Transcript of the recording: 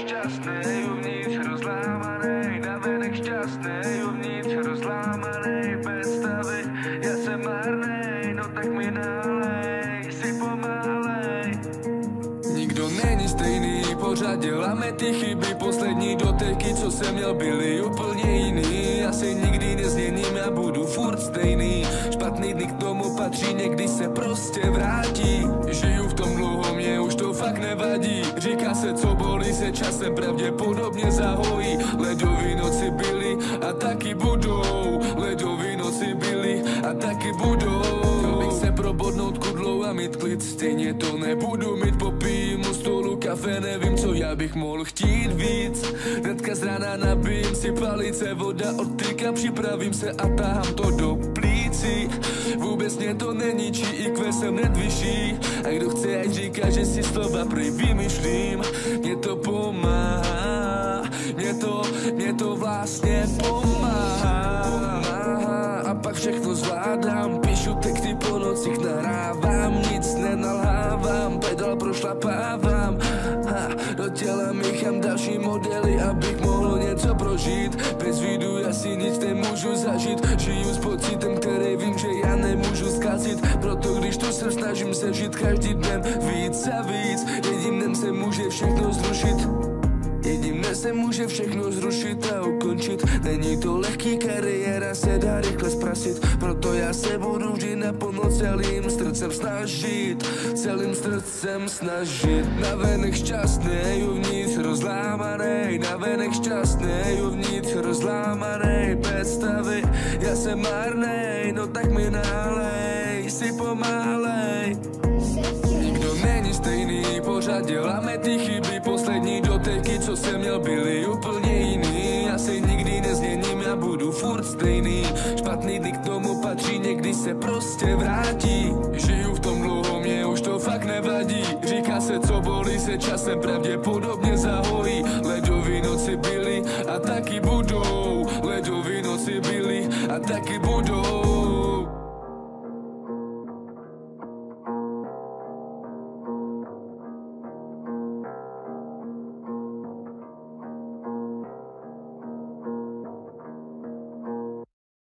šťastnej, uvnitř rozlámanej, navenek šťastnej, uvnitř rozlámanej, bez stavy, já jsem marnej, no tak mi nalej, si pomalej. Nikdo není stejný, pořád děláme ty chyby, poslední doteky, co jsem měl, byly úplně jiný. Já se nikdy nezměním, já budu furt stejný. Špatný dny k tomu patří, někdy se prostě vrátí. Žiju v tom dlouho, mě už to fakt nevadí. Říká se, co bolí, se časem pravděpodobně zahojí. Ledový noci byly a taky budou. Ledový noci byly a taky budou. Chtěl bych se probodnout kudlou a mít klid, stejně to nebudu mít, popijím u stolu kafe, nevím, co já bych mohl chtít víc. Hnedka z rána nabijím si palice, voda odtyka, připravím se a tahám to do plící. Vůbec mě to neničí, IQ jsem hned vyšší. A kdo chce, ať říká, že si slova prý vymyšlím. Mě to pomáhá, mě to vlastně pomáhá. A pak všechno zvládám, píšu texty po nocích, nahrávám, nic nenalhávám, pedál prošlapávám. Do těla míchám další modely, abych mohl něco prožít. Bez vidu já si nic nemůžu zažít, žiju s pocitem, který vím, že já nemůžu zkazit. Proto když tu jsem, snažím se žít každý den víc a víc. Jedním dnem se může všechno zrušit. Jedním dnem se může všechno zrušit a ukončit. Není to lehký, kariéra se dá rychle zprasit. Proto já se budu vždy naplno celým srdcem snažit. Celým srdcem snažit. Navenek šťastnej, uvnitř rozlámanej. Navenek šťastnej, uvnitř rozlámanej. Bez stavy, já jsem marnej, no tak mi nalej, si pomalej. Nikdo není stejný, pořád děláme ty chyby, poslední doteky, co jsem měl, byly úplně jiný. Já se nikdy nezměním, já budu furt stejný. Špatný dny k tomu patří, někdy se prostě vrátí. Žiju v tom dlouho, mě už to fakt nevadí. Říká se, co bolí, se časem pravděpodobně zahojí. Ledový noci byly a taky budou. Ledový noci byly a taky budou.